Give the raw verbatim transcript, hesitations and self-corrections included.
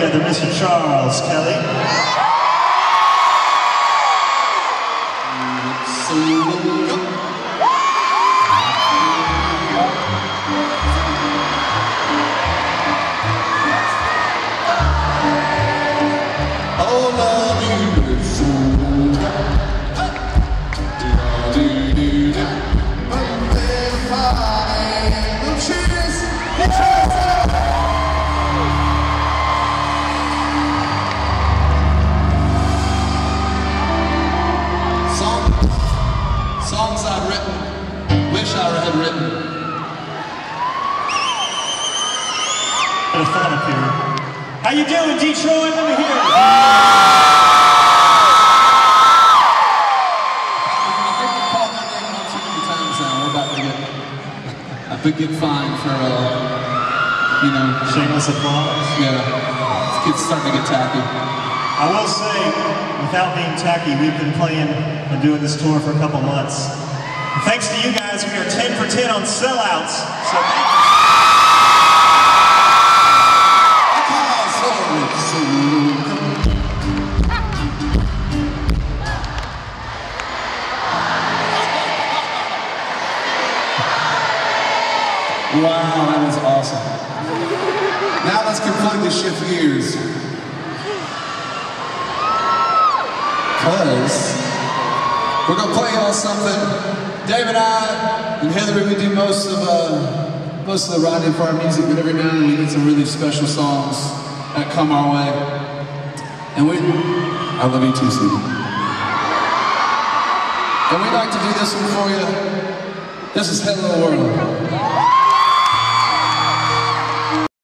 together, Mister Charles Kelly. Songs I've written, wish I had written. Bit of fun up here. How you doing, Detroit? Let me hear it. I think we called that name out too many times now. We're about to get a big get fined for, uh, you know, shameless applause. Yeah, it's starting to get tacky. I will say, without being tacky, we've been playing and doing this tour for a couple months. And thanks to you guys, we are ten for ten on sellouts. So thank you. Wow, that was awesome. Now let's completely shift gears. Because we're going to play y'all something. Dave and I and Hillary, we do most of uh, most of the writing for our music, but every now and then we get some really special songs that come our way. And we, I love you too, Stevie. And we'd like to do this one for you. This is Hello World.